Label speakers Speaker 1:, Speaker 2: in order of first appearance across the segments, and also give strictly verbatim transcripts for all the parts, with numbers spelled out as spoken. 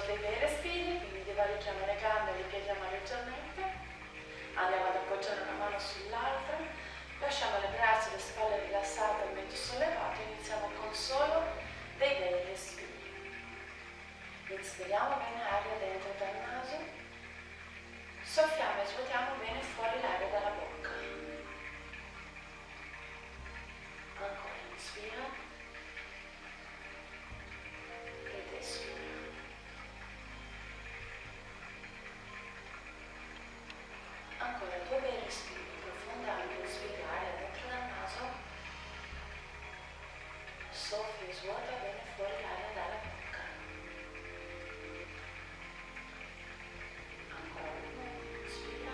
Speaker 1: dei bei respiri, quindi divarichiamo le gambe, le pieghiamo leggermente, andiamo ad appoggiare una mano sull'altra, lasciamo le braccia e le spalle rilassate, il mento sollevato, iniziamo con solo dei bei respiri. Inspiriamo bene aria dentro dal naso, soffiamo e svuotiamo bene fuori l'aria dalla bocca. Ancora, inspira ed espira. Ancora due bei respiri profondi, anche inspirare dentro dal naso, soffia e svuota bene fuori l'aria dalla bocca. Ancora uno, inspira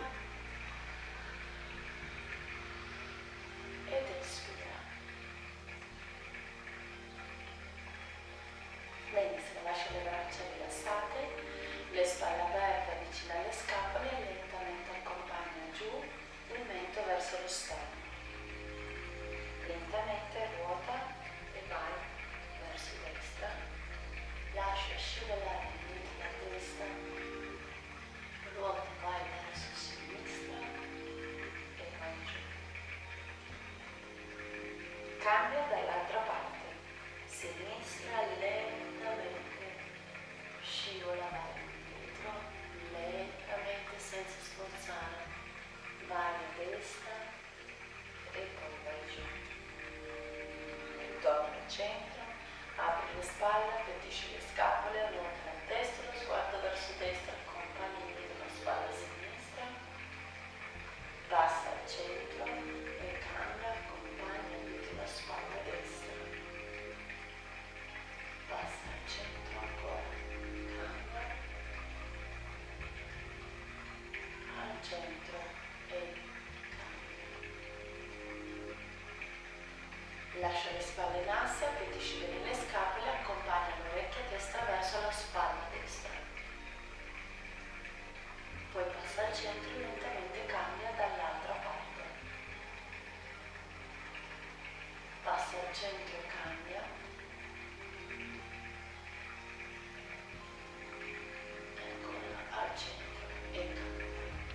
Speaker 1: ed espira. Benissimo, lascia le braccia rilassate, le spalle aperte vicino alle scapole e lentamente accompagna giù il mento verso lo stomaco. Lentamente ruota e vai verso destra, lascia scivolare il mento da destra, ruota e vai verso sinistra e vai giù. Cambia dall'altra parte, sinistra lentamente, scivola, vai indietro, lentamente senza sforzare, vai a destra e poi vai giù. Torna al centro, apri le spalle, appendisci le scapole, ruota la testa, lo sguardo verso destra, accompagni indietro la spalla sinistra, passa al centro e cambia, accompagna indietro la spalla destra, passa al centro ancora, cambia, al centro e lascia le spalle in asse, appendisci bene le scapole, accompagna l'orecchia destra verso la spalla destra. Poi passa al centro e lentamente cambia dall'altra parte. Passa al centro e cambia. E ancora al centro e cambia.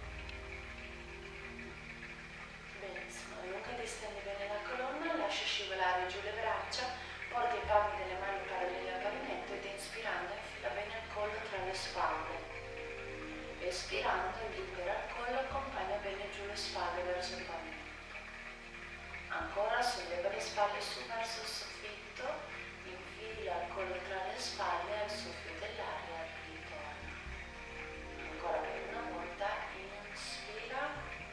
Speaker 1: Benissimo, allunga e distendi bene la colonna, lascia scivolare giù le braccia, porta i palmi delle mani parallele al pavimento ed inspirando infila bene il collo tra le spalle. Espirando libera il collo, accompagna bene giù le spalle verso il pavimento. Ancora solleva le spalle su verso il soffitto, infila il collo tra le spalle e al soffio dell'aria ritorna. Ancora per una volta, inspira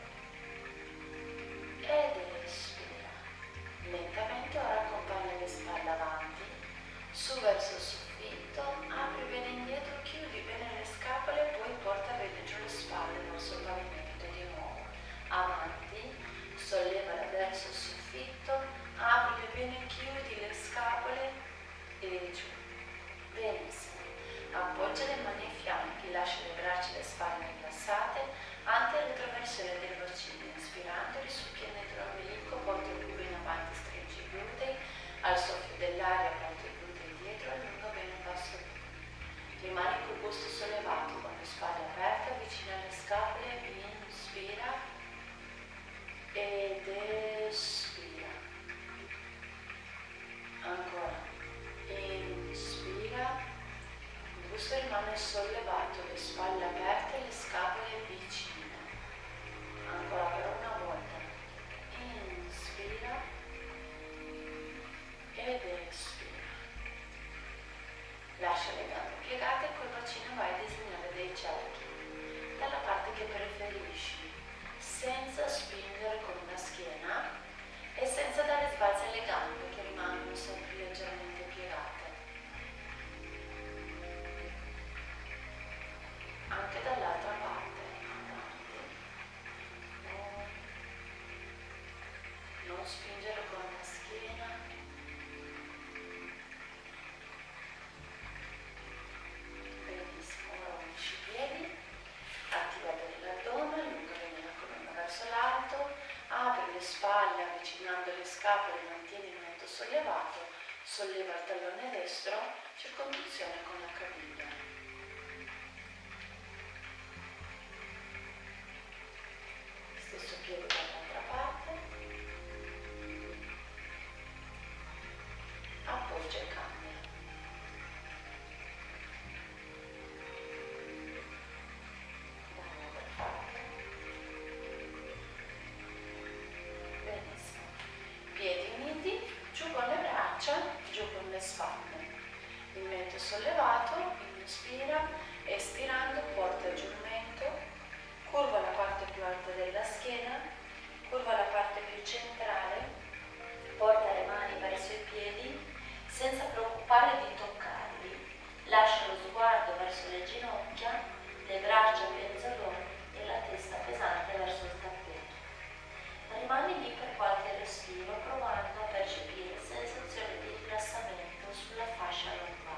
Speaker 1: ed espira. Lentamente ora accompagna le spalle avanti, su verso il soffitto, apri bene indietro, chiudi bene le scapole e poi porta bene giù le spalle verso il pavimento di nuovo. Avanti, solleva verso il soffitto, apri bene, chiudi le scapole e giù. Benissimo. Appoggia le mani ai fianchi, lascia le braccia e le spalle rilassate, anti-retroversione del bacino. Inspirando, risucchia dentro l'ombelico, porta il culo in avanti, stringi i glutei, al soffio dell'aria porta i glutei dietro, allunga bene il basso. Rimani col busto sollevato, con le spalle aperte, avvicina le scapole, inspira ed espira. Ancora, inspira, il busto rimane sollevato, le spalle aperte, le scapole vicine. Ancora per una volta, inspira ed espira. Lascia le gambe piegate e col bacino vai a disegnare dei cerchi dalla parte che preferisci, senza spingere con la schiena e senza dare sbalzi alle gambe che rimangono sempre leggermente piegate. Anche dall'altra parte, avanti. Non spingere con la schiena. Benissimo, ora unisci i piedi, attiva bene l'addome, allunga bene la colonna verso l'alto, apri le spalle avvicinando le scapole, mantieni il mento sollevato, solleva il tallone destro, circonduzione con la caviglia. stesso piede dall'altra parte, appoggia e cambia. Dall'altra parte. Benissimo. Piedi uniti, giù con le braccia, giù con le spalle. Il mento sollevato, inspira, espirando porta giù il mento, curva la parte più alta della schiena, curva la parte più centrale, porta le mani verso i piedi senza preoccupare di toccarli, lascia lo sguardo verso le ginocchia, le braccia penzoloni e la testa pesante verso il tappeto. Rimani lì per qualche respiro provando a percepire sensazioni di rilassamento sulla fascia lombare.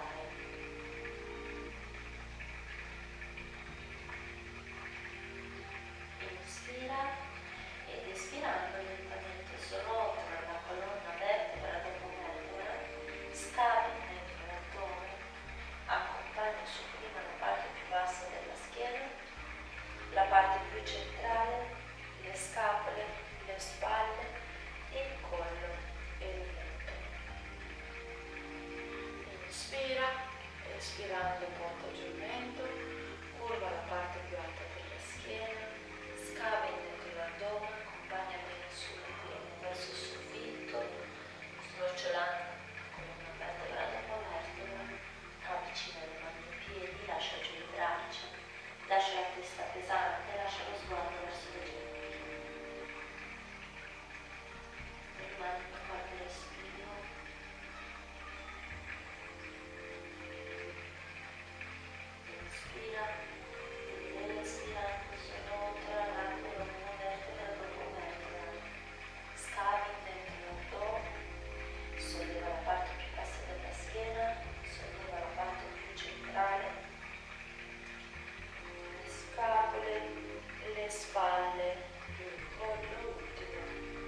Speaker 1: Inspira ed espirando lentamente srotola la colonna vertebra dopo vertebra, scavi dentro l'addome, accompagna su prima la parte più bassa della schiena, la parte più centrale, le scapole, le spalle, il collo e il mento. Inspira, espirando porta giù il mento, curva la parte più alta della schiena, scava dentro l'addome, accompagna bene sulle piedi verso il soffitto, snocciolando con una vertebra dopo vertebra, avvicina le mani ai piedi, lascia giù le braccia, lascia la testa pesante, lascia lo sguardo verso le ginocchia. Rimani per qualche respiro. Inspira ed espirando srotola la colonna vertebra dopo vertebra. Scavi dentro l'addome, solleva la parte più bassa della schiena, solleva la parte più centrale, le scapole, le spalle, il collo ultimo.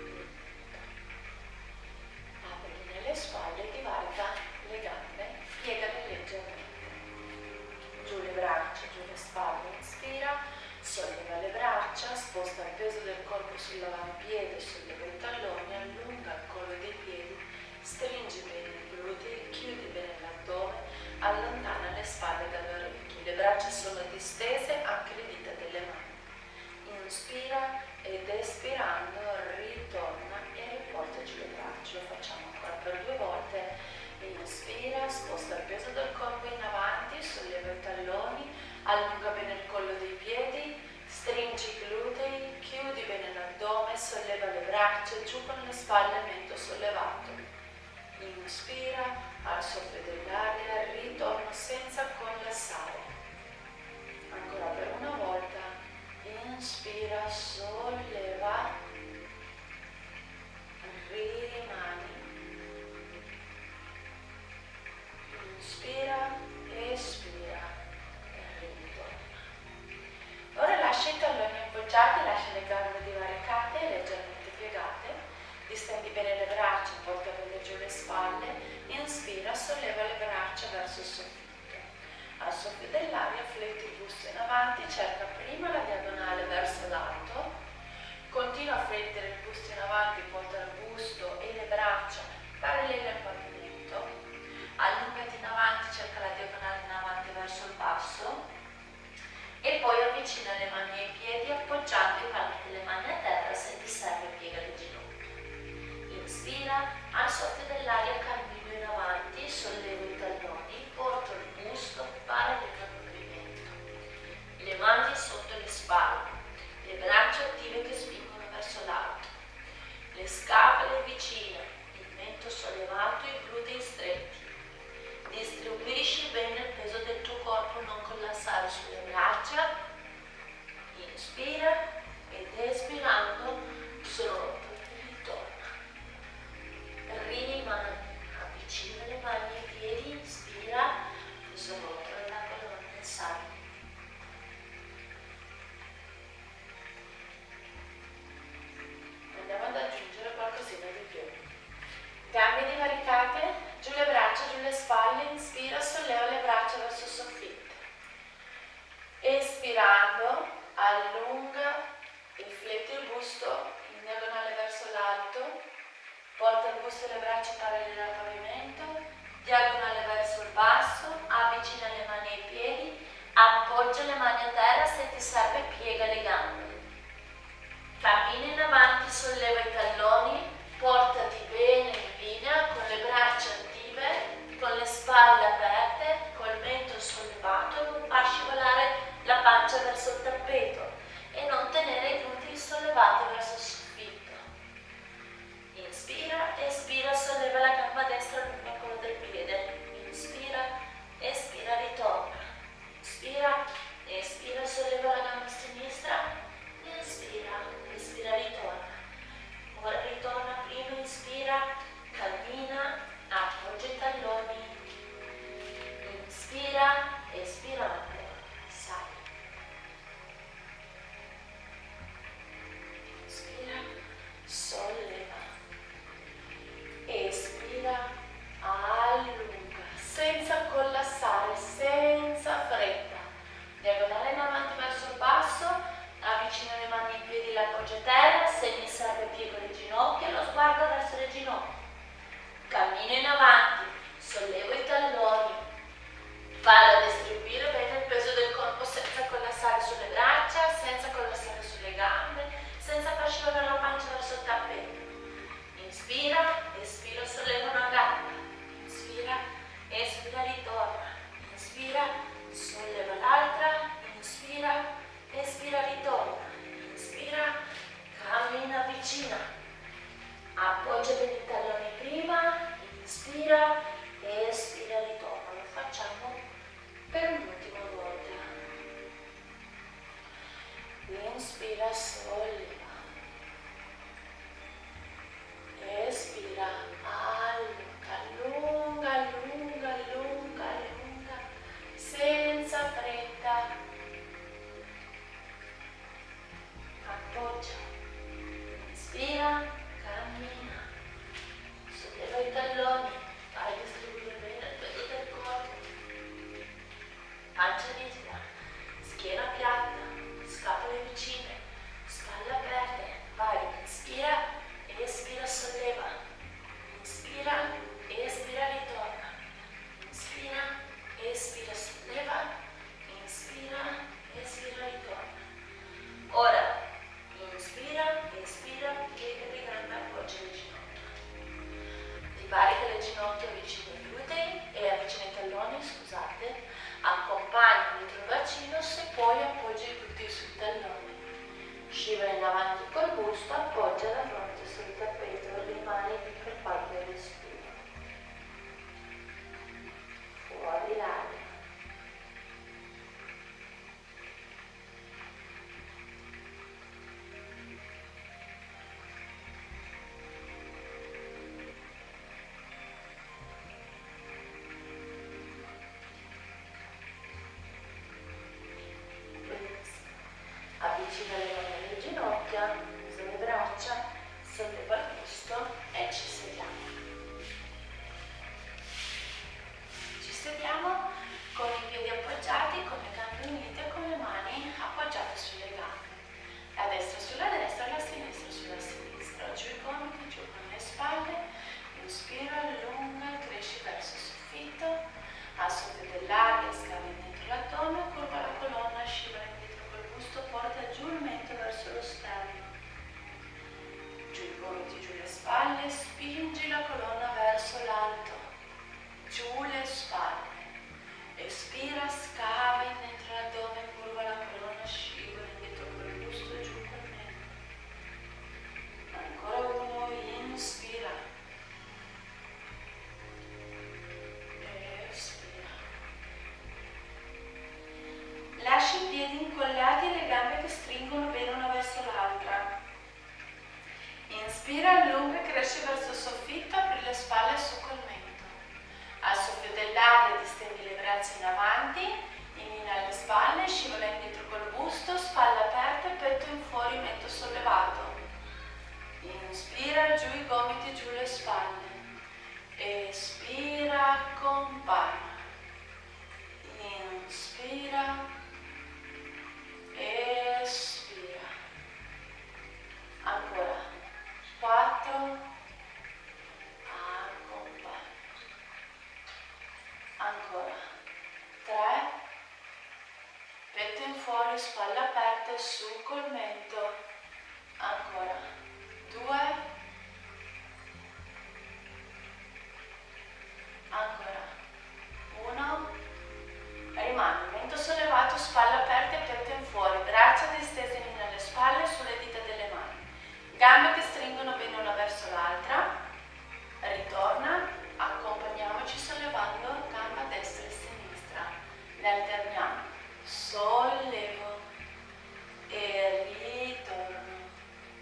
Speaker 1: Apri nelle spalle, divarca le gambe, piegale leggermente. Giù le braccia, giù le spalle, inspira, solleva le braccia, sposta il peso del corpo sull'avampiede, solleva i talloni, allunga il collo dei piedi, stringi bene i glutei, chiudi bene l'addome, allontana le spalle dalle orecchie. Le braccia sono distese, anche le dita delle mani. Inspira ed espirando ritorna e riporta giù le braccia. Lo facciamo ancora per due volte. Inspira, sposta il peso del corpo in avanti, solleva i talloni, allunga bene il collo dei piedi, stringi i glutei, chiudi bene l'addome, solleva le braccia, giù con le spalle, mento sollevato. Inspira, al soffio dell'aria, ritorno senza collassare. Ancora per una volta, inspira, solleva, rimani. Inspira, espira e ritorna. Ora lascia i talloni appoggiati, lascia le gambe divaricate, leggermente piegate, distendi bene le braccia, porta bene giù le spalle, inspira, solleva le braccia verso il soffitto. Al soffio dell'aria fletti il busto in avanti, cerca prima la diagonale verso l'alto, continua a flettere il busto in avanti, porta il busto e le braccia parallele al pavimento. Allungati in avanti, cerca la diagonale in avanti verso il basso e poi avvicina le mani ai piedi appoggiando i palmi delle mani a terra, se ti serve piega le ginocchia. Inspira, al soffio dell'aria cammino in avanti, sollevo i talloni, porto il busto parallelo al pavimento. Le mani sotto le spalle, le braccia attive che spingono verso l'alto, le scapole vicine, il mento sollevato e i glutei stretti. Distribuisci bene il peso del tuo corpo, non collassare sulle braccia. Inspira ed espirando srotola e ritorna. Rimani, avvicina le mani ai piedi, inspira, srotola la colonna e sali. Andiamo ad aggiungere qualcosina di più. Gambe divaricate, giù le braccia, giù le spalle, inspira, solleva le braccia verso il soffitto. Espirando, allunga Rifletti il busto in diagonale verso l'alto, porta il busto e le braccia parallele al pavimento, diagonale verso il basso, avvicina le mani ai piedi, appoggia le mani a terra, se ti serve piega le gambe. Cammina in avanti, solleva i talloni, portati bene in linea, con le braccia attive, con le spalle aperte, col mento sollevato, non far scivolare la pancia verso il tappeto e non tenere i glutei sollevati verso il soffitto. Inspira, espira, solleva la gamba destra lunga quello del piede. Inspira, espira, ritorna. Inspira, espira, solleva la gamba sinistra. Inspira, espira, ritorna. Ora ritorna prima, inspira, cammina, appoggia i talloni. Inspira, espira ancora, sali. Inspira, solleva. Espira, allunga, senza collassare, senza fretta. Diagonale in avanti verso il basso, avvicina le mani ai piedi, l'appoggia a terra, se mi serve piego le ginocchia, lo sguardo verso le ginocchia. Cammino in avanti, sollevo i talloni, vado a distribuire bene il peso del corpo senza collassare sulle braccia, senza collassare sulle gambe, senza far scivolare la pancia verso il tappeto. Inspira, espira, solleva una gamba. Inspira, espira, ritorna. Inspira, solleva l'altra. Inspira, espira, ritorna. Inspira, cammina, avvicina. Appoggia bene i talloni prima. Inspira, espira, ritorna. Lo facciamo per un'ultima volta. Inspira, solleva. Espira, allunga, allunga, allunga, allunga, allunga, senza fretta. Appoggia. Inspira, cammina. Solleva i talloni, vai a distribuire bene il peso del corpo. Pancia rigida, schiena piatta, scapole vicine, spalle aperte. Vai, inspira. Espira, solleva. Inspira, espira, ritorna. Inspira, espira, solleva. Inspira, espira, ritorna. Ora, inspira, espira, piega le gambe, appoggia le ginocchia. Rivarica le ginocchia vicino ai glutei e avvicina i talloni, scusate. Accompagna dietro il bacino, se puoi appoggia i glutei sui talloni. Scivola in avanti col busto, appoggia la fronte sul tappeto, rimani lì per qualche respiro. Fuori l'aria. Avvicina le mani alle ginocchia, usa le braccia, solleva il busto e ci sediamo. Ci sediamo con i piedi appoggiati, con le gambe unite e con le mani appoggiate sulle gambe. La destra sulla destra e la sinistra sulla sinistra. Giù i gomiti, giù con le spalle. Inspira, allunga, cresci verso il soffitto. Al soffio dell'aria scavi dentro l'addome, curva la colonna, scivola indietro col busto, porta giù il mento verso lo sterno. Giù i gomiti, giù le spalle, spingi la colonna verso l'alto. Giù le spalle. Espira, scava dentro l'addome, curva la colonna, scivola indietro col busto, giù col mento. Ancora uno, inspira. Espira. Lascia i piedi incollati e le gambe che stringono bene una verso l'altra. Inspira, allunga e cresci verso il soffitto, apri le spalle su col mento. Al soffio dell'aria distendi le braccia in avanti, inclina le spalle, scivola indietro col busto, spalle aperte, petto in fuori, mento sollevato. Inspira, giù i gomiti, giù le spalle. Espira, accompagna. Inspira, espira. spalle aperte, su col mento, ancora, due, ancora, uno, rimane, mento sollevato, spalle aperte, petto in fuori, braccia distese nelle spalle, sulle dita delle mani, gambe che stringono bene una verso l'altra, ritorna, accompagniamoci sollevando gamba destra e sinistra, ne alterniamo, sollevo e ritorno,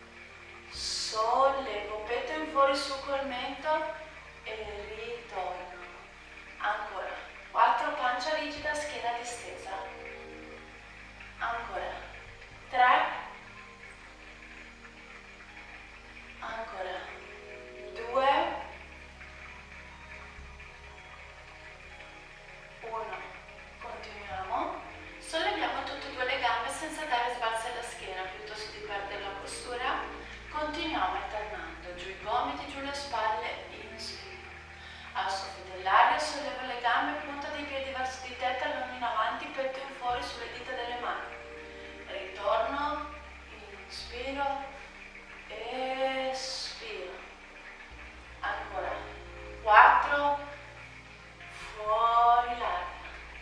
Speaker 1: sollevo, petto in fuori su col mento e ritorno, ancora, quattro, pancia rigida, schiena distesa, ancora, tre, ancora, due, uno, continuiamo, solleviamo tutte e due le gambe senza dare sbalzi alla schiena, piuttosto di perdere la postura, continuiamo alternando, giù i gomiti, giù le spalle, inspiro, al soffio dell'aria sollevo le gambe, punta dei piedi verso di te, talloni in avanti, petto in fuori sulle dita delle mani, ritorno, inspiro, espiro, ancora, quattro, fuori l'aria,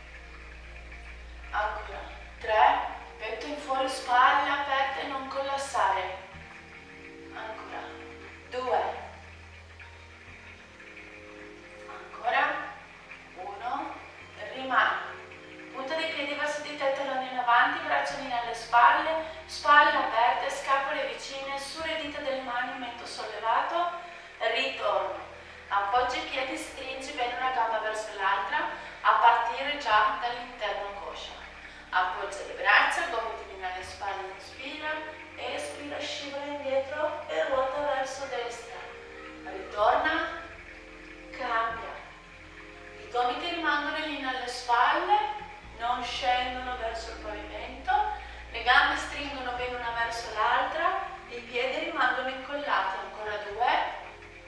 Speaker 1: ancora, tre, petto in fuori, spalle aperte, non collassare, ancora, due, ancora, uno, rimane, punta dei piedi verso di te, talloni in avanti, bracciolini alle spalle, spalle aperte, scapole vicine, sulle dita delle mani, mento sollevato, ritorno, appoggi i piedi, stringi bene una gamba verso l'altra, a partire già dall'interno coscia, appoggia le braccia, gomiti alle spalle, inspira, espira, scivola indietro e ruota verso destra, ritorna, cambia, i gomiti rimangono in linea alle spalle, non scendono verso il pavimento, le gambe stringono bene una verso l'altra, i piedi rimangono incollati, ancora due,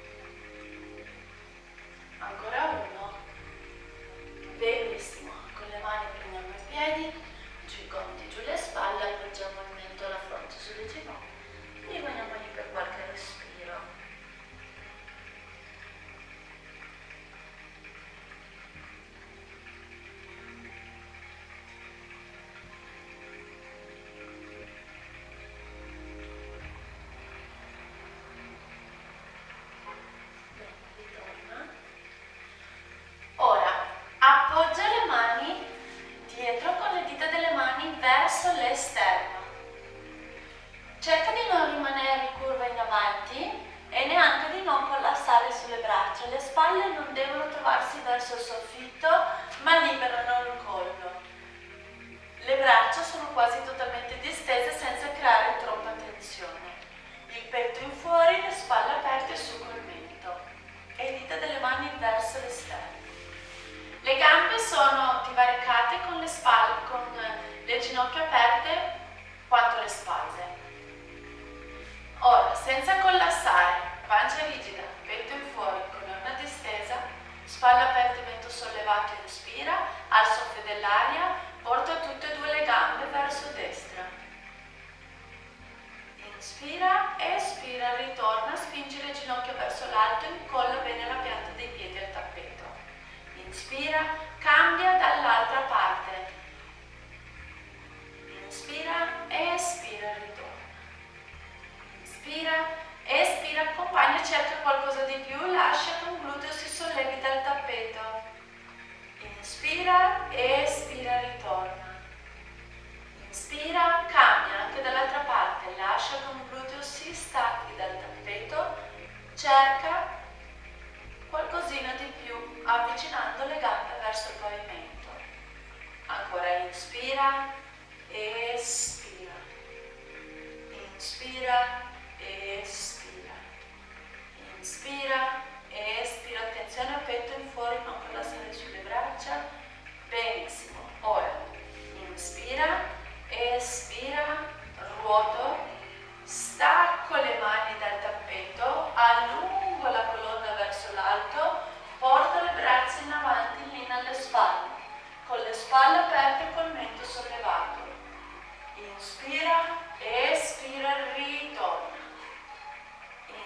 Speaker 1: ancora uno, benissimo, con le mani prendiamo i piedi, giù i gomiti, giù le spalle, appoggiamo il mento alla fronte sulle ginocchia, rimaniamo lì per qualche respiro. Ora, appoggia le mani dietro con le dita delle mani verso l'esterno. Cerca di non rimanere in curva in avanti e neanche di non collassare sulle braccia. Le spalle non devono trovarsi verso il soffitto, ma liberano il collo. Le braccia sono quasi totalmente distese senza creare troppa tensione. Il petto in fuori, le spalle aperte su col mento e le dita delle mani verso l'esterno. Le gambe sono divaricate con le spalle, con le ginocchia aperte quanto le spalle. Ora, senza collassare, pancia rigida, petto in fuori, colonna distesa, spalle aperte, mento sollevato, inspira, al soffio dell'aria, porta tutte e due le gambe verso destra. Inspira, espira, ritorna, spingi le ginocchia verso l'alto, incolla bene la pianta dei piedi al tappeto. Inspira, cambia dall'altra parte. Inspira.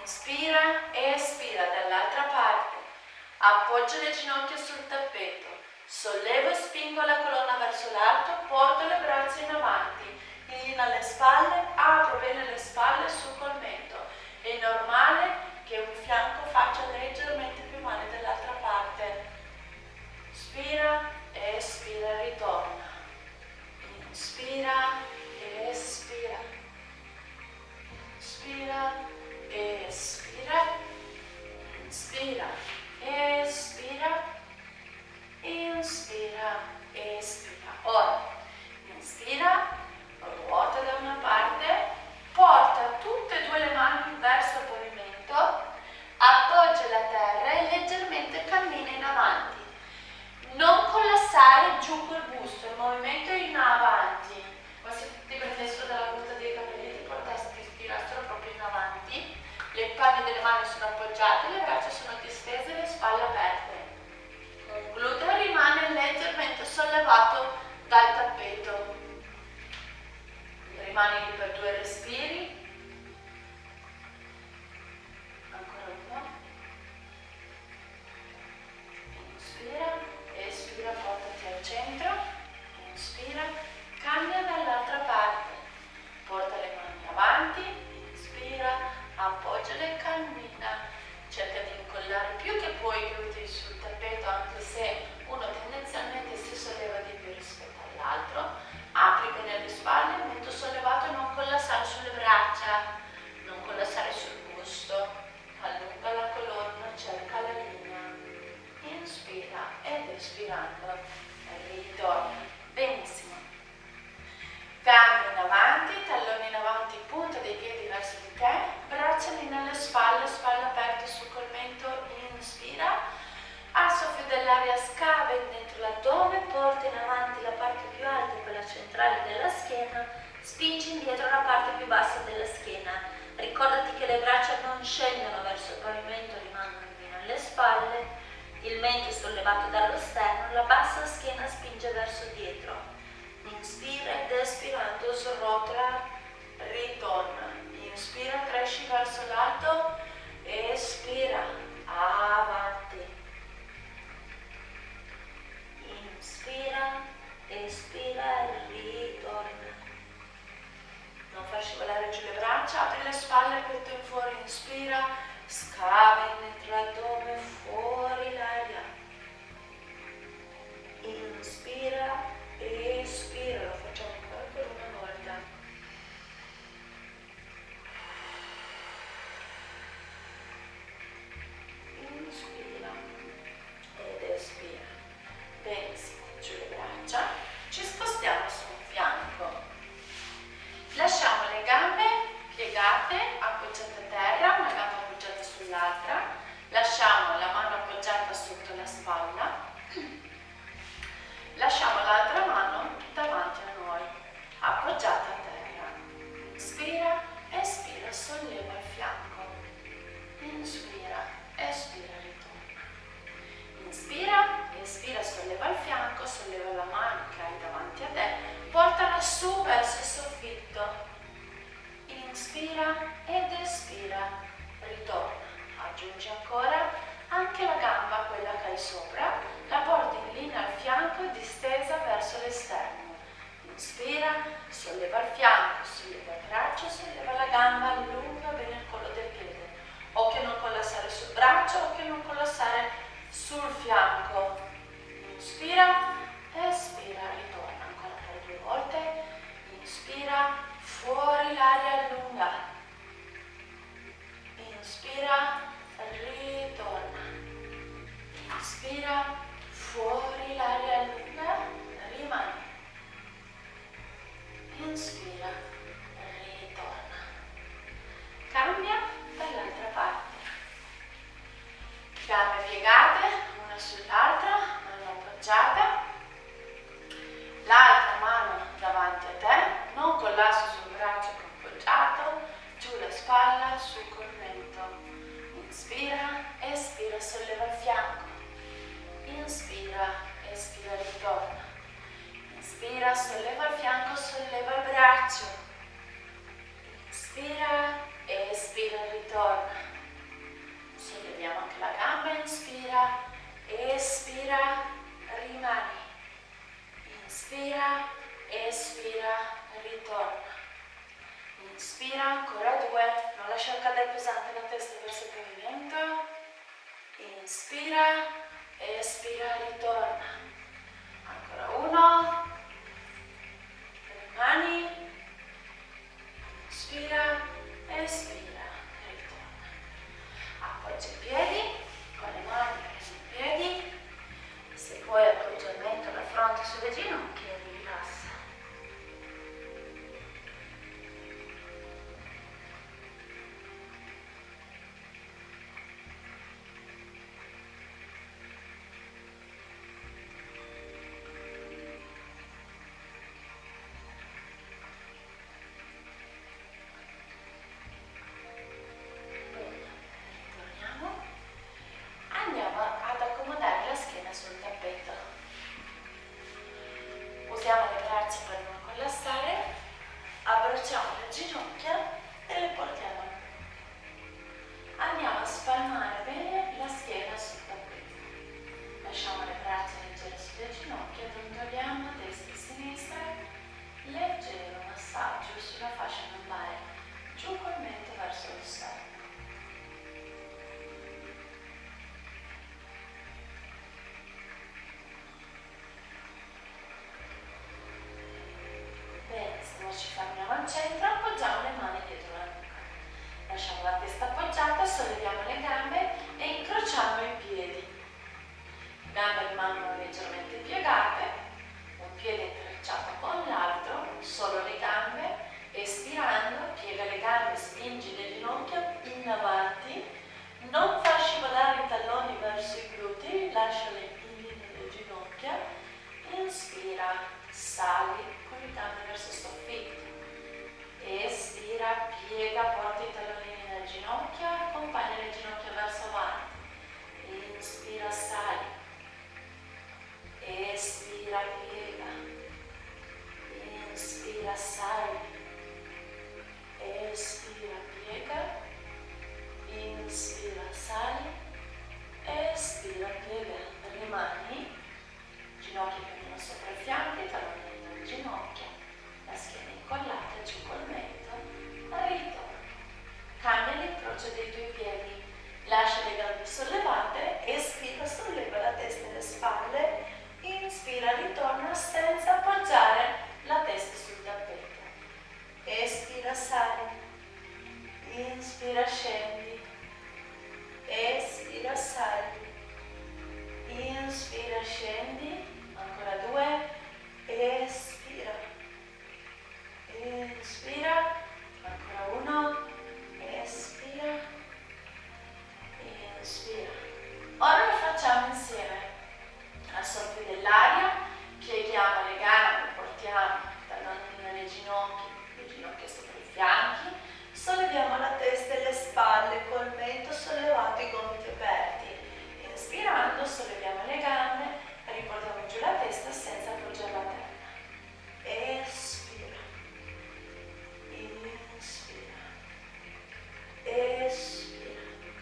Speaker 1: Inspira e espira dall'altra parte. Appoggio le ginocchia sul tappeto. Sollevo e spingo la colonna verso l'alto, porto le braccia in avanti. Inclino le spalle, apro bene le spalle sul colmento. È normale che un fianco faccia leggermente più male dall'altra parte. Inspira e espira, ritorna. Inspira e espira. Inspira e espira. Inspira e espira. Inspira e espira. Ora, inspira, ruota da una parte, porta tutte e due le mani verso il pavimento, appoggia la terra e leggermente cammina in avanti. Non collassare giù col busto, il movimento è in avanti. Come se ti prendessero dalla punta dei capelli e ti portassi, ti tirassero proprio in avanti. Le palme delle mani sono appoggiate, le braccia sono distese, le spalle aperte. Il gluteo rimane leggermente sollevato dal tappeto. Rimani lì per due respiri. Ancora uno. Inspira, espira, portati al centro. Inspira, cambia dall'altra parte. Porta le mani avanti. Inspira, appoggiale e cammina. Cerca di incollare più che puoi i glutei sul tappeto, anche se uno tendenzialmente si solleva di più rispetto all'altro. Apri bene le spalle, mento sollevato e non collassare sulle braccia, non collassare sul busto. Allunga la colonna, cerca la linea. Inspira ed espirando ritorna. Benissimo. Gambe in avanti, talloni in avanti, punta dei piedi verso di te, braccia lì nelle spalle, spalle aperte sul colmento. Inspira, al soffio dell'aria scava dentro l'addome, porta in avanti la parte più alta, quella centrale della schiena, spingi indietro la parte più bassa della schiena. Ricordati che le braccia non scendono verso il pavimento, rimangono fino alle spalle, il mento è sollevato dallo sterno, la bassa schiena spinge verso dietro. Inspira ed espirando srotola, ritorna. Inspira, cresci verso l'alto, espira, avanti. Inspira, espira, ritorna. Non far scivolare giù le braccia, apri le spalle, petto in fuori, inspira, scava dentro l'addome, fuori l'aria. Inspira, espira, lo facciamo ancora per una volta. Inspira ed espira. Benissimo, giù le braccia. Ci spostiamo su un fianco. Lasciamo le gambe piegate, appoggiate a terra, una gamba appoggiata sull'altra. Lasciamo la mano appoggiata sotto la spalla. Lasciamo l'altra mano davanti a noi, appoggiata a terra. Inspira, espira, solleva il fianco. Inspira, espira, ritorna. Inspira, espira, solleva il fianco, solleva la mano che hai davanti a te, portala su verso il soffitto. Inspira ed espira, ritorna. Aggiungi ancora anche la gamba, quella che hai sopra, la porti in linea al fianco distesa verso l'esterno. Inspira, solleva il fianco, solleva il braccio, solleva la gamba, allunga bene il collo del piede. Occhio a non collassare sul braccio, occhio a non collassare sul fianco. Inspira, espira, ritorna ancora per due volte. Inspira, fuori l'aria allunga. Inspira, ritorna. Inspira, fuori l'aria lunga, rimani. Inspira, ritorna. Cambia dall'altra parte. Gambe piegate, una sull'altra, mano appoggiata. L'altra mano davanti a te, non collasso sul braccio appoggiato, giù la spalla, sul colmento. Inspira, espira, solleva il fianco. Inspira, espira, Inspira, espira, ritorna. Ancora uno. Le mani. Inspira, espira, ritorna. Appoggia i piedi, con le mani prendi i piedi. Se puoi appoggia il mento, la fronte sulle ginocchia e rilassa. Usiamo le braccia per non collassare, abbracciamo le ginocchia e le portiamo. Andiamo a spalmare bene la schiena sul tappeto. Lasciamo le braccia leggere sulle ginocchia, dondoliamo a destra e a sinistra, leggero massaggio sulla fascia lombare, giù col mento verso lo sterno. Ci fermiamo al centro, appoggiamo le mani dietro la nuca. Lasciamo la testa appoggiata, solleviamo le gambe e incrociamo i piedi. Gambe rimangono leggermente piegate, un piede intrecciato con l'altro, solo le gambe. Espirando, piega le gambe, spingi le ginocchia in avanti, non far scivolare i talloni verso i glutei, lasciali in linea le ginocchia. Inspira, sali con le gambe verso il soffitto. Espira, piega, porta i talloni nelle ginocchia, accompagna le ginocchia verso avanti. Inspira, sali. Espira, piega. Inspira, sali. Espira, piega. Inspira, sali. Espira, piega. Rimani. Ginocchia cammino sopra i fianchi, talloni nelle ginocchia. La schiena incollata giù col mento, ritorno. Cambia l'incrocio dei tuoi piedi, lascia le gambe sollevate, espira, solleva la testa e le spalle, inspira, ritorna senza appoggiare la testa sul tappeto. Espira, sali, inspira, scendi, espira, sali, inspira, scendi, ancora due, espira. Inspira, ancora uno, espira, inspira. Ora lo facciamo insieme. Al soffio dell'aria, pieghiamo le gambe, portiamo i talloni nelle ginocchia, le ginocchia sopra i fianchi, solleviamo la testa e le spalle col mento sollevato, i gomiti aperti. Inspirando, solleviamo le gambe, riportiamo giù la testa senza appoggiare la terra. Espira. Inspira, espira,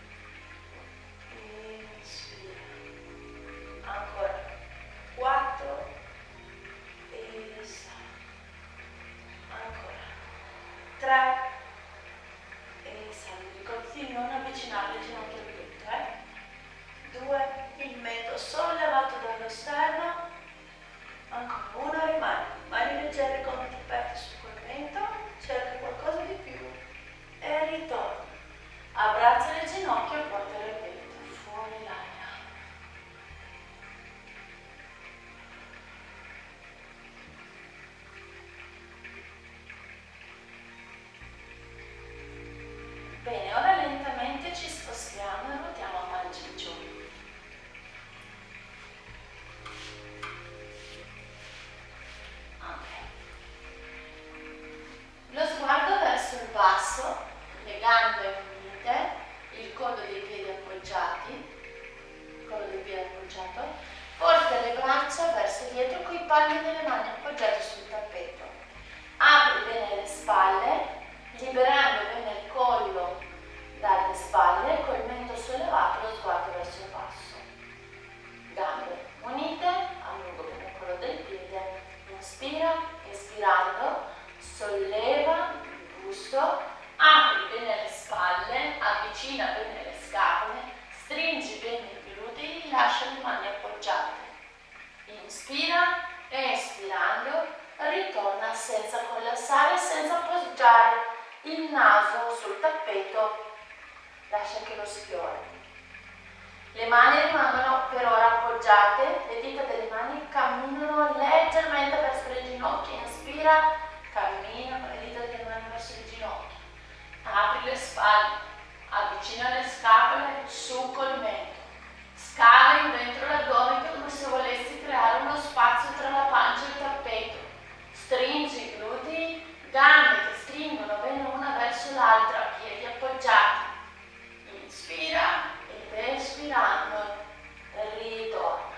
Speaker 1: inspira, ancora, quattro, esala, ancora, tre, esala, ricordi di non avvicinare le ginocchia al petto, eh? Due, il mento sollevato dallo sterno, ancora, uno rimane, mani leggere, gomiti aperti sul mento. Cerca qualcosa di più e ritorna. Abbraccia le ginocchia e porta il petto fuori l'aria. Bene, ora lentamente ci spostiamo e ruotiamo a pancia in giù. Ok. Inspira e espirando ritorna senza collassare, senza appoggiare il naso sul tappeto, lascia che lo sfiore. Le mani rimangono per ora appoggiate, le dita delle mani camminano leggermente verso le ginocchia, inspira, cammina con le dita delle mani verso le ginocchia, apri le spalle, avvicina le scapole su col mento, scala in dentro l'addome come se volessi creare uno spazio tra la pancia e il tappeto, stringi i glutei, gambe che stringono bene una verso l'altra, piedi appoggiati, inspira ed espirando ritorna.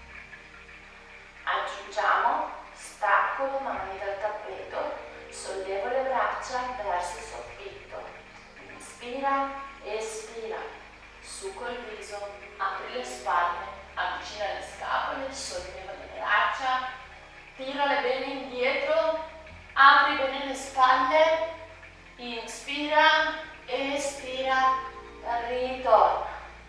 Speaker 1: Aggiungiamo, stacco le mani dal tappeto, sollevo le braccia verso il soffitto. Inspira, espira, su col viso, apri le spalle, avvicina le scapole, solleva le braccia, tirale bene indietro, apri bene le spalle, inspira, espira, ritorna.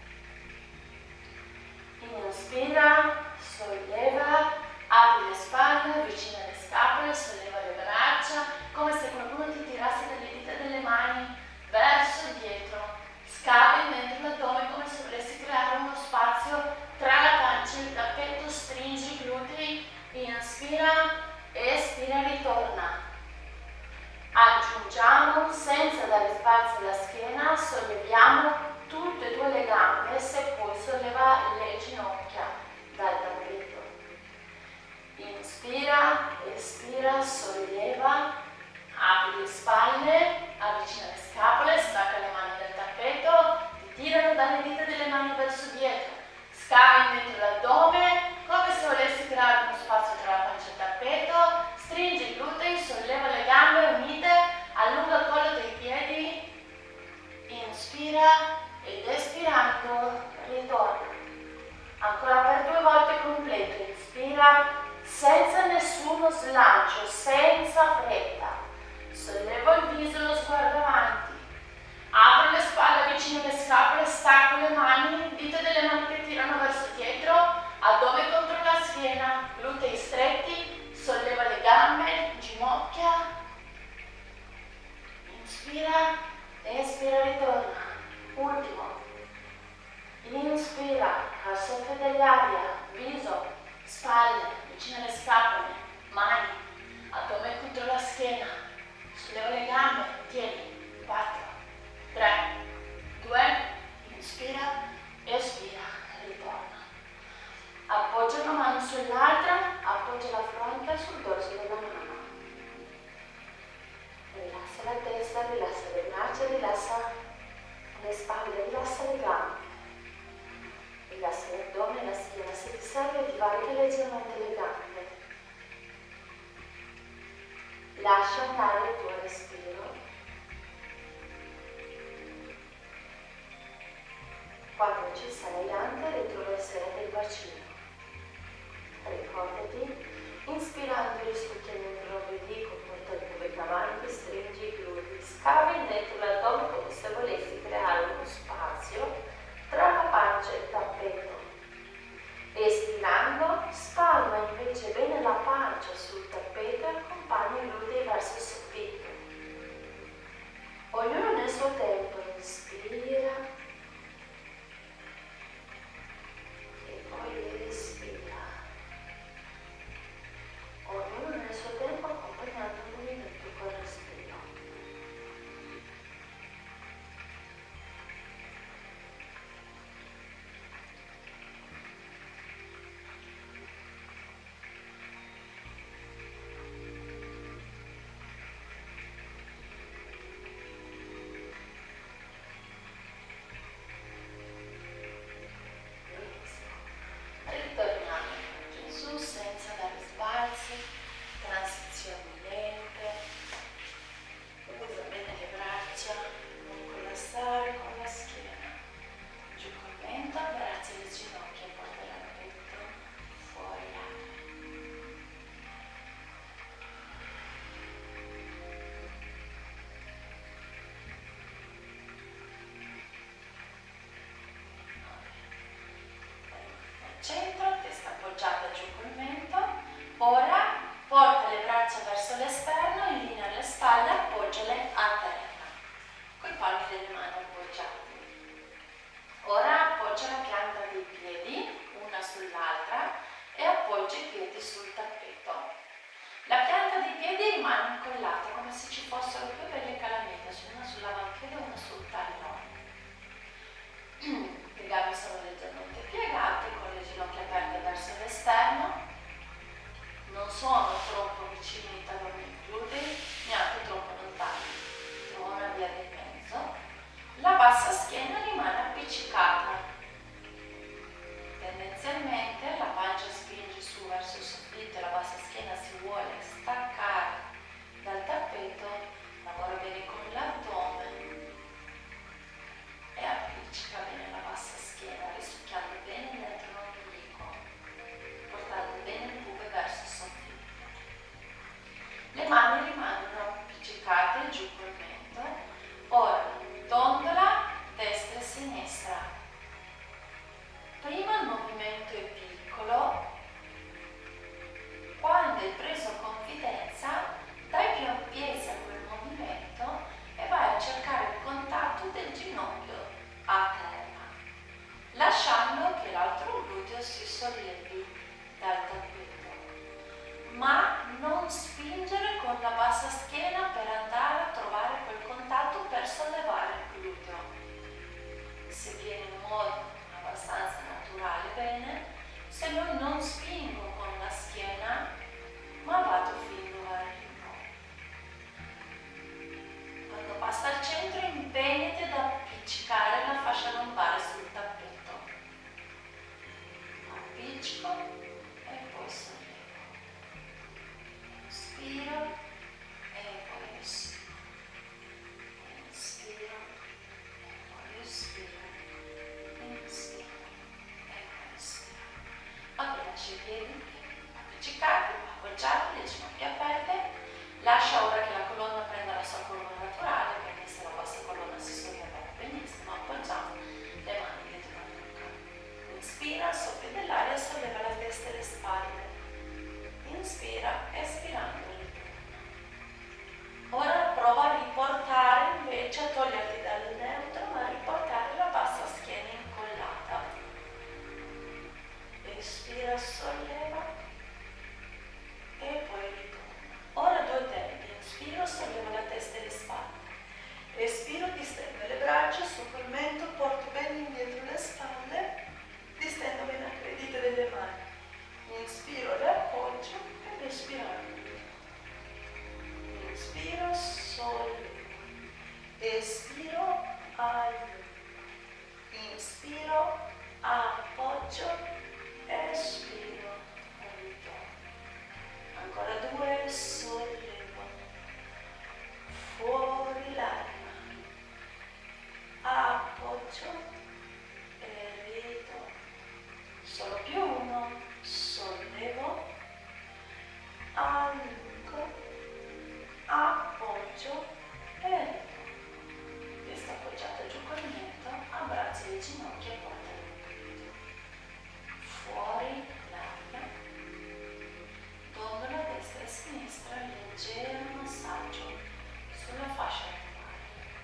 Speaker 1: Inspira, solleva, apri le spalle, avvicina le scapole, solleva le braccia, come se qualcuno ti tirasse dalle dita delle mani verso dietro. Scavi dentro l'addome come se volessi creare uno spazio tra la pancia e il tappeto, stringi i glutei, inspira, espira, ritorna. Aggiungiamo, senza dare spazio alla schiena, solleviamo tutte e due le gambe, se puoi solleva le ginocchia dal tappeto. Inspira, espira, solleva, apri le spalle, avvicina le scapole, stacca le mani dal tappeto, ti tirano dalle dita delle mani verso dietro, scavi dentro l'addome, come se volessi creare uno spazio tra la pancia e il tappeto, stringi i glutei, solleva le gambe unite, allunga il collo dei piedi, inspira ed espirando ritorna. Ancora per due volte completo, inspira senza nessuno slancio, senza fretta. Sollevo il viso, lo sguardo avanti. Apro le spalle, avvicino le scapole, stacco le mani, dita delle mani che tirano verso dietro, addome contro la schiena, glutei stretti, solleva le gambe, ginocchia. Inspira, espira, ritorna. Ultimo. Inspira, al soffio dell'aria, viso, spalle, vicino alle scapole, mani, addome contro la schiena, solleva le gambe, tieni, quattro, tre, due, inspira, espira, ritorna. Appoggia una mano sull'altra, appoggia la fronte sul dorso della mano. Rilassa la testa, rilassa le braccia, rilassa le spalle, rilassa le gambe. Rilassa l'addome e la schiena, se ti serve ti varica leggermente le gambe. Lascia andare il tuo respiro. Quando ci sei, anche ritrova il seno del bacino. Ricordati, inspirando risucchia dentro l'ombelico, porta il pubblico avanti, stringi i glutei, scavi dentro l'addome come se volessi creare uno spazio tra la pancia e il tappeto. Espirando, spalma invece bene la pancia sul tappeto e accompagna i glutei verso il soffitto. Ognuno nel suo tempo inspira e poi espira. Ognuno nel suo tempo accompagnando il movimento col respiro. espiro, allungo, inspiro, appoggio, espiro, ritorno. Ancora due, sollevo, fuori l'aria, appoggio e ritorno. Solo più uno, sollevo, allungo, appoggio e ritorno. Testa appoggiata giù col mento, abbraccio le ginocchia e porta il petto. Fuori l'aria, gondola destra e sinistra, leggero massaggio sulla fascia lumare.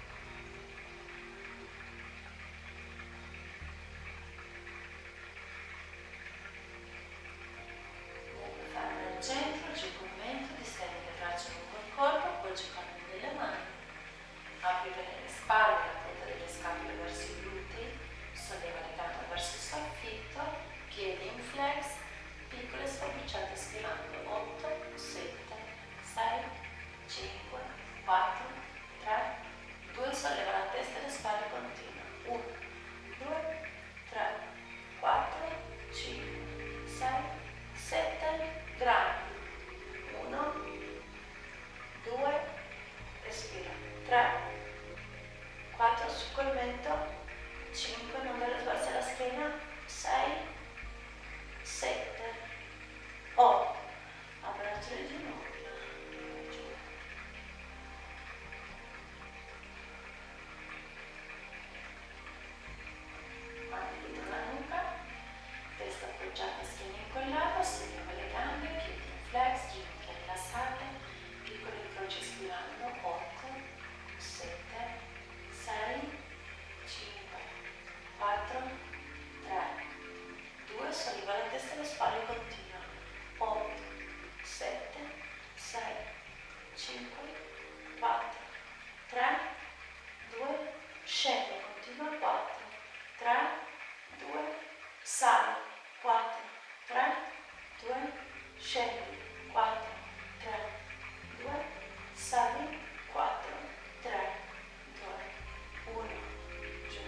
Speaker 1: Nel fermo al centro, giù col mento, distendi le braccia lungo il corpo, appoggi i palmi delle mani, apri bene le spalle, la punta delle scapole verso i glutei, solleva le gambe verso il soffitto, piedi in flex, piccole sforbiciate spirando. otto, sette, sei, cinque, quattro, tre, due, solleva la testa e le spalle, continua. uno, due, tre, quattro, cinque, sei, sette, grandi. uno, due, respira. tre, quattro, su col mento, cinque, non dare sbalzi alla schiena, sei, sette, otto, abbraccio le ginocchia, giù. Mani dietro la nuca, testa appoggiata, schiena incollata, solleva le gambe, piedi in flex, ginocchia rilassate, piccole incroci spirando. otto, sette, sei, cinque, quattro, tre, due, solleva la testa e le spalle, continua. otto, sette, sei, cinque, quattro, tre, due, scende, continua. quattro, tre, due, sali. quattro, tre, due, scendi. quattro, tre, due, sali. quattro, tre, due, uno, giù.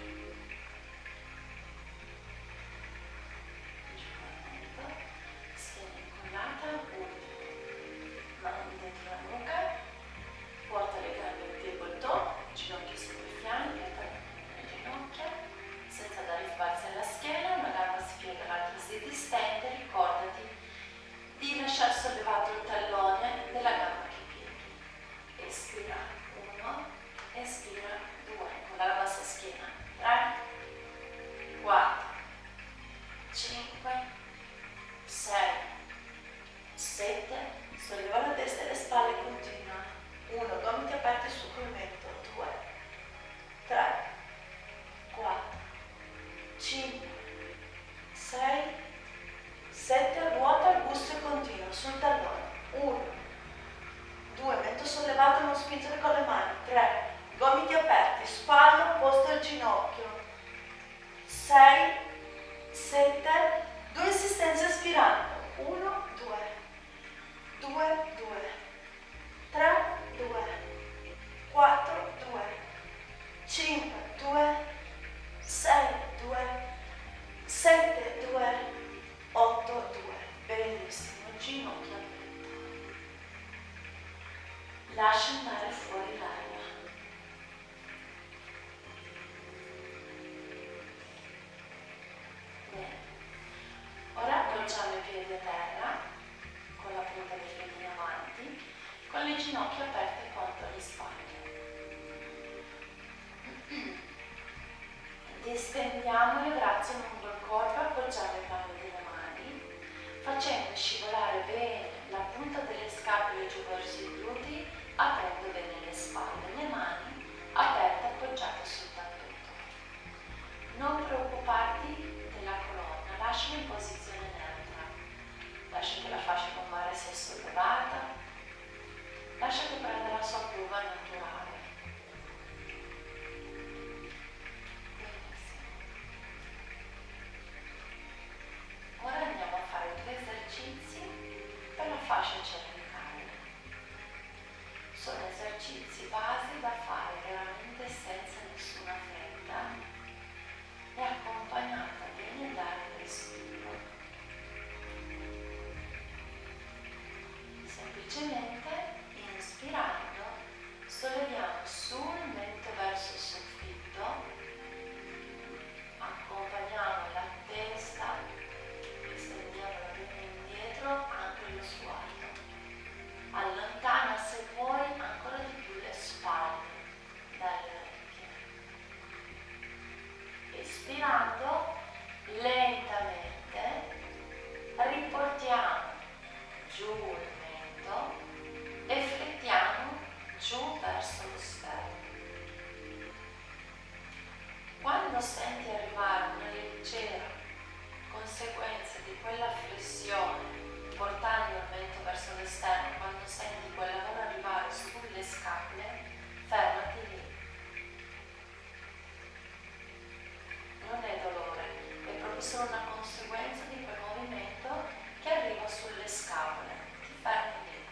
Speaker 1: Giù al mento, schiena incollata, uno, mani dentro la nuca, porta le gambe al tabletop, ginocchia sui fianchi, palline nelle ginocchia, senza dare sbalzi alla schiena, una gamba si piega, l'altra si distende, ricordati di lasciare sollevato il tallone della gamba che pieghi. Espira, uno, espira, due, con la bassa schiena, tre, quattro, cinque, sei, sette, solleva la testa e le spalle, continua. uno, gomiti aperti su col mento, due, tre, quattro, cinque, sei, sette, ruota il busto e continua sul tallone. uno, due, mento sollevato, non spingere con le mani. tre, gomiti aperti, spalla opposta al ginocchio. sei, sette, due insistenze aspirando. uno, due, due, due, tre, due, quattro, due, cinque, due, sei, due, sette, due, otto, due. Benissimo, ginocchia a petto. Lascia andare fuori l'aria. Bene. Ora appoggiamo i piedi a terra, con la punta dei piedi in avanti, con le ginocchia aperte con è solo una conseguenza di quel movimento che arriva sulle scapole. Ti fermi lì.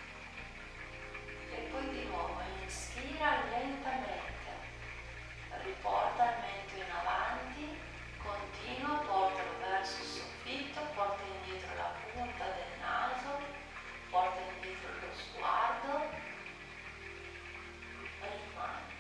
Speaker 1: E poi di nuovo inspira lentamente, riporta il mento in avanti, continua, portalo verso il soffitto, porta indietro la punta del naso, porta indietro lo sguardo, rimani.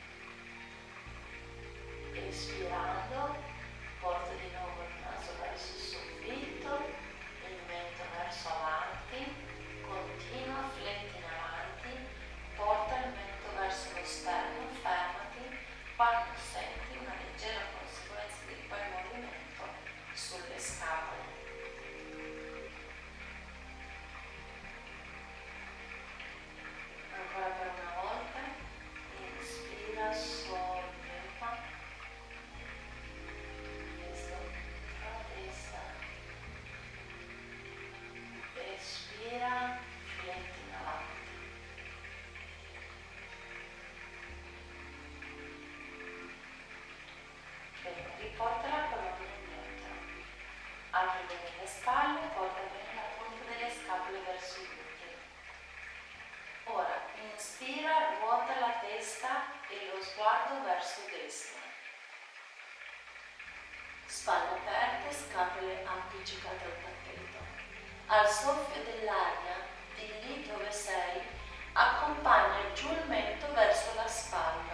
Speaker 1: Espirando, porta di nuovo il naso verso il soffitto, il mento verso avanti, continua, fletti in avanti, porta il mento verso lo sterno, fermati quando senti una leggera conseguenza di quel movimento sulle scapole. Ancora per una volta, inspira, solleva, peso tra la testa, espira, fletti in avanti. Bene, riporta la colonna indietro, apri bene le spalle, porta bene la punta delle scapole verso i glutei. Ora, inspira, ruota la testa e lo sguardo verso destra. Spalle aperte, scapole appiccicate al tappeto. Al soffio dell'aria, di lì dove sei, accompagna giù il mento verso la spalla.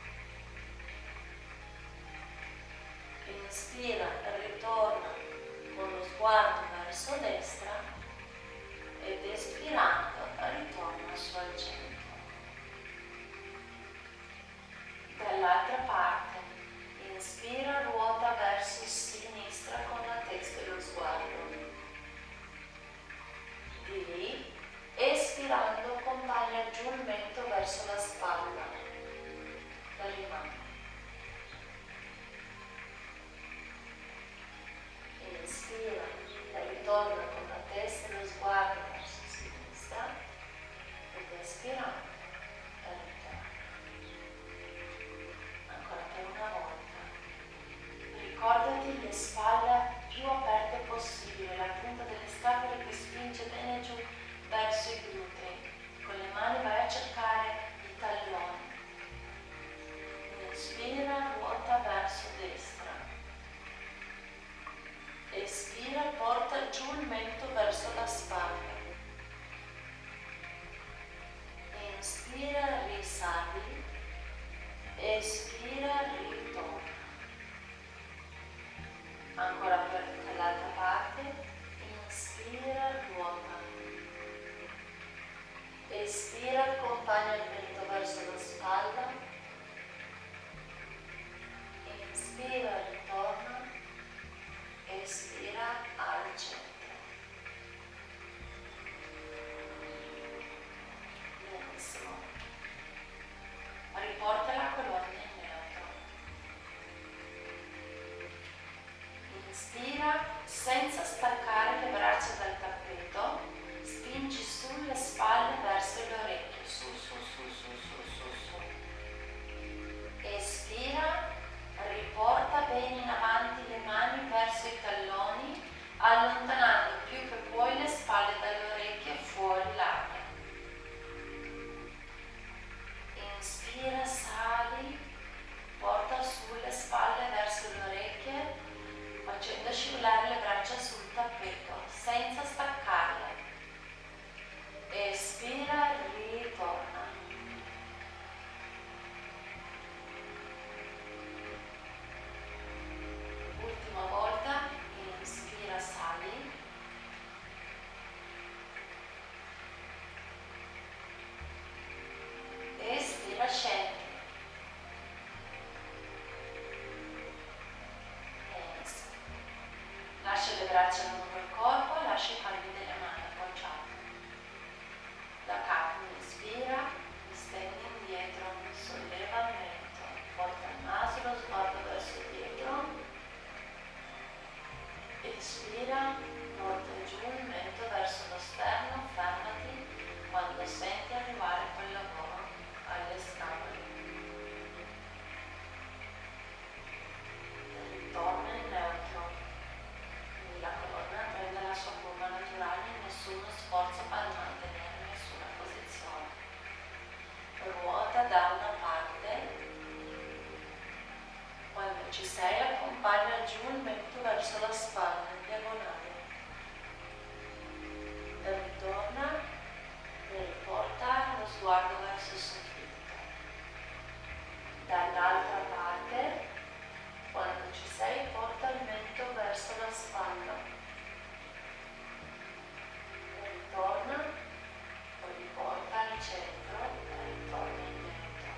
Speaker 1: Inspira, ritorna con lo sguardo verso destra ed espirando ritorna su al centro. Dall'altra parte, inspira, ruota verso sinistra con la testa e lo sguardo. Di lì, espirando, accompagna giù il mento verso la spalla. Rimani. Inspira, ritorna con la testa e lo sguardo verso sinistra ed espirando ritorna. Ancora per una volta. Ricordati le spalle più aperte possibile, la punta delle scapole che spinge bene giù verso i glutei. Con le mani vai a cercare i talloni. Inspira, ruota verso destra. Espira, porta giù il mento verso la spalla. Inspira, risali. Espira, ritorna. Ancora per l'altra parte. Inspira, ruota. Espira, accompagna il mento verso la spalla. Inspira, ritorna. Espira al centro. Benissimo. Riporta la colonna in neutro. Inspira senza staccare le braccia dal tappeto. Spingi sulle spalle verso le orecchie. Su, su, su, su, su, su, su. Espira, riporta bene verso la spalla, in diagonale. E ritorna e riporta lo sguardo verso il soffitto. Dall'altra parte, quando ci sei, porta il mento verso la spalla. E ritorna, poi riporta al centro e ritorna in mento.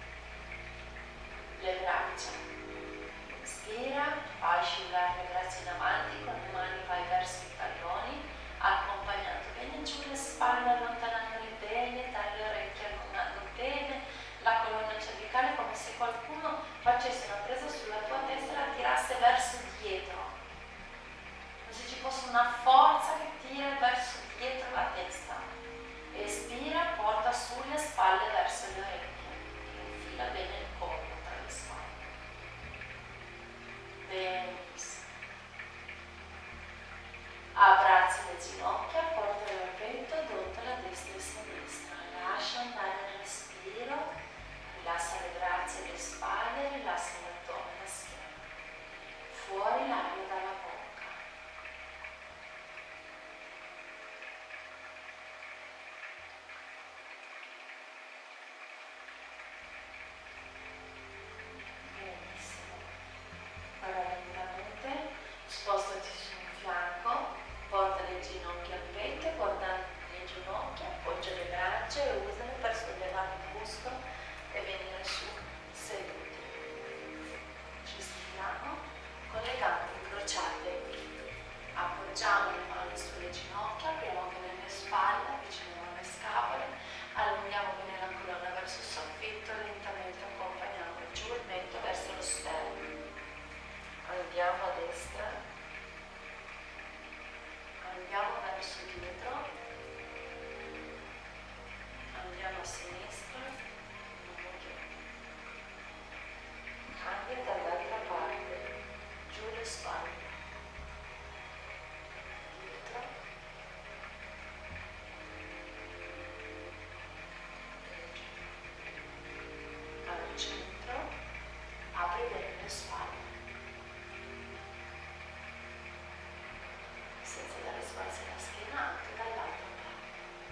Speaker 1: Le braccia. Inspira, fai scivolare le braccia in avanti, con le mani vai verso i talloni, accompagnato bene giù le spalle, allontanandole bene, dalle orecchie, allungando bene la colonna cervicale, come se qualcuno facesse una presa sulla tua testa e la tirasse verso dietro, come se ci fosse una forza che tira verso dietro la testa. Espira, porta sulle spalle verso le orecchie, infila bene il collo tra le spalle. Benissimo. Abbraccia le ginocchia, porta il petto, adotta la destra e sinistra. Lascia andare il respiro, rilassa le braccia e le spalle, rilassa l'addome e la schiena. Fuori l'aria dalla bocca. Benissimo. Ora lentamente spostati su un fianco, porta le ginocchia al petto, porta le ginocchia, appoggia le braccia e usale per sollevare il busto e venire su seduti. Ci stiamo con le gambe incrociate. Appoggiamo le mani sulle ginocchia, apriamo bene le spalle, avviciniamo le scapole, allunghiamo bene la colonna verso il soffitto, lentamente accompagniamo giù il mento verso lo sterno. Andiamo a destra, andiamo verso dietro, andiamo a sinistra, cambia dall'altra parte, giù le spalle, dietro, al centro, apri bene le spalle. Senza dare spazio alla schiena, anche dall'altra parte.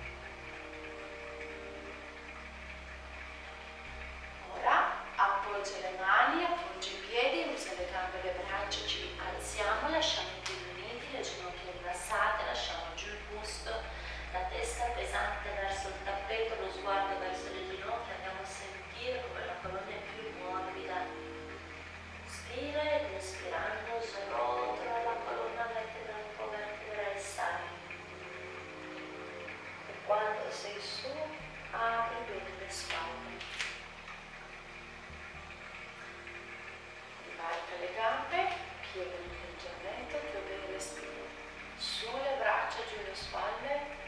Speaker 1: Ora appoggia le mani, appoggia i piedi, usa le gambe e le braccia, ci alziamo, lasciamo i piedi uniti, le ginocchia rilassate, lasciamo giù il busto, la testa pesante verso il tappeto, lo sguardo verso le ginocchia, andiamo a sentire come la colonna è più morbida. Inspira ed espirando srotola la colonna vertebra un po' vertebra e sali. E quando sei su, apri bene le spalle. Ribalta le gambe, piega leggermente, più bene respiro. Su le braccia, giù le spalle.